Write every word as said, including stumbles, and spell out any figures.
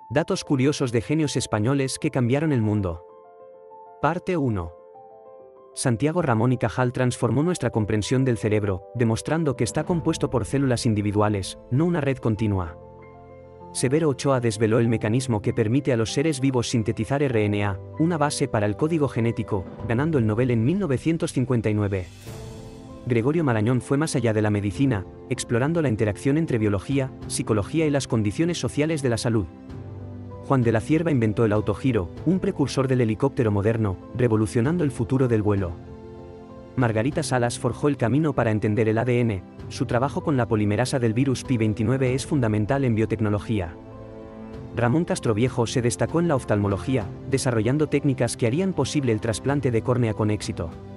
Datos curiosos de genios españoles que cambiaron el mundo. Parte uno. Santiago Ramón y Cajal transformó nuestra comprensión del cerebro, demostrando que está compuesto por células individuales, no una red continua. Severo Ochoa desveló el mecanismo que permite a los seres vivos sintetizar R N A, una base para el código genético, ganando el Nobel en mil novecientos cincuenta y nueve. Gregorio Marañón fue más allá de la medicina, explorando la interacción entre biología, psicología y las condiciones sociales de la salud. Juan de la Cierva inventó el autogiro, un precursor del helicóptero moderno, revolucionando el futuro del vuelo. Margarita Salas forjó el camino para entender el A D N, su trabajo con la polimerasa del virus Pi veintinueve es fundamental en biotecnología. Ramón Castroviejo se destacó en la oftalmología, desarrollando técnicas que harían posible el trasplante de córnea con éxito.